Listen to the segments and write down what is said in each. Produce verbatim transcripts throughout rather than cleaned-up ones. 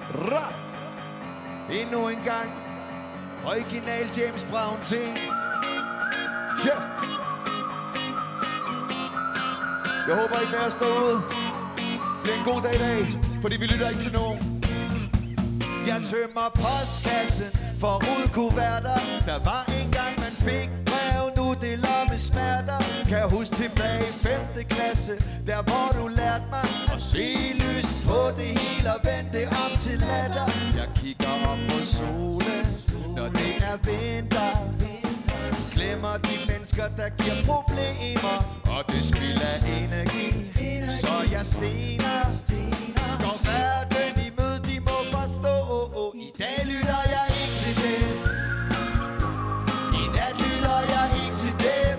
Ra. Endnu en gang. Original James Brown ting. Yeah. Jeg håber, I er med at stå ud. Det bliver en god dag i dag, fordi vi lytter ikke til nogen. Jeg tømmer postkassen for rudkuverter. Der var engang man fik brev, nu det lomme smerter. Kan jeg huske tilbage i femte klasse, der hvor du lærte mig at se lyst på det hele og vende det om til latter. Jeg kigger op mod solen, når det er vinter. Glemmer de mennesker, der giver problemer, og det spilder energi, så jeg stener. Går verden i møde, de må forstå. I dag lytter jeg ikke til dem. I nat lytter jeg ikke til dem.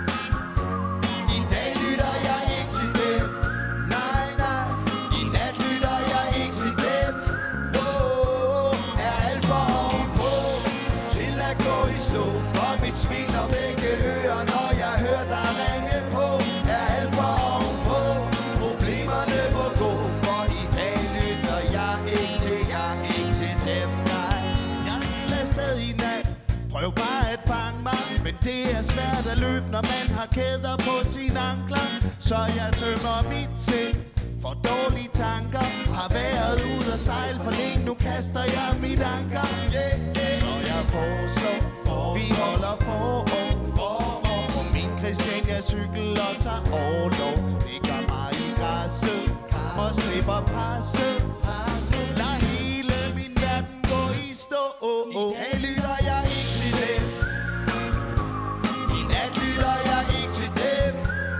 I dag lytter jeg ikke til dem. Nej, nej. I nat lytter jeg ikke til dem. Oh, er alt for ovenpå til at gå i stå. For mit smil og begge ører, når jeg hører dig ringe på. Er alt for ovenpå. Problemerne må gå. For i dag lytter jeg ikke til jer, ikke til dem. Nej, jeg vil afsted i nat. Prøv bare at fange mig. Men det er svært at løbe, når man har kæder på sine ankler. Så jeg tømmer mit sind for dårlige tanker. Har været ude og sejle for længe, nu kaster jeg mit anker. Yeah, yeah. Så jeg foreslår, vi holder forår på min Christiania cykel og tager overlov. Lægger mig i græsset og slipper presset. Lad hele min verden gå i stå. I dag lytter jeg ikke til dem. I nat lytter jeg ikke til dem.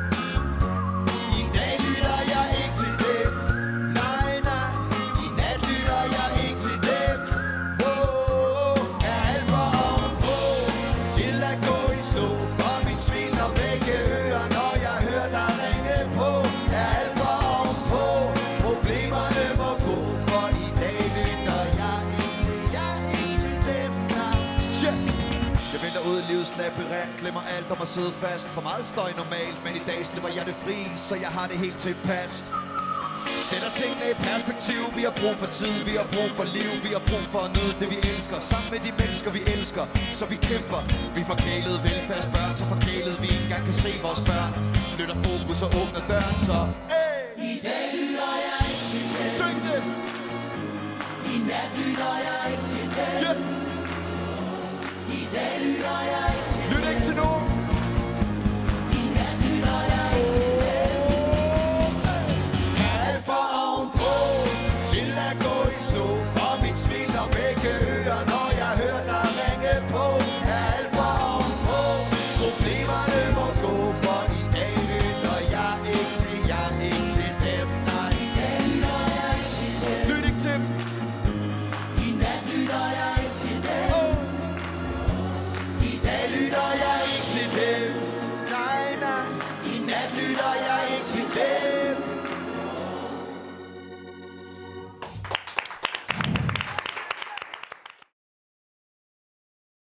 I dag lytter jeg ikke til dem. Nej, nej. I nat lytter jeg ikke til dem. Oh, er alt for ovenpå til at gå i stå. For mit smil og begge ører, når jeg hører dig ringe på. Er alt for ovenpå. Problemerne må gå. For i dag lytter jeg ikke til jer, ikke til dem. Nej. Yeah. Jeg venter ud i livets labyrint, glemmer alt om at sidde fast. For meget støj normalt, men i dag slipper jeg det fri, så jeg har det helt tilpas. Sætter tingene i perspektiv, vi har brug for tid, vi har brug for liv, vi har brug for at nyde det vi elsker. Sammen med de mennesker vi elsker, så vi kæmper. Vi er forkælede velfærdsbørn, så forkælede vi ikke engang kan se vores børn. Flytter fokus og åbner døren, så hey! I dag lytter jeg ikke til dem. Syng det! I nat lytter jeg ikke til dem. Yeah. I dag lytter jeg ikke til dem. Lyt ikke til nogen! I nat lytter jeg ikke til dem. Er alt for ovenpå til at gå i stå. For mit smil og begge ører, når jeg hører dig ringe på. Er alt for ovenpå. Problemerne må gå, for i dag lytter jeg ikke til jer, ikke til dem. Nej, I dag lytter jeg ikke til dem. lyt ikke til dem. I nat lytter jeg ikke til dem. Oh. I dag lytter jeg ikke til dem. Nej, nej. I nat lytter jeg ikke til dem.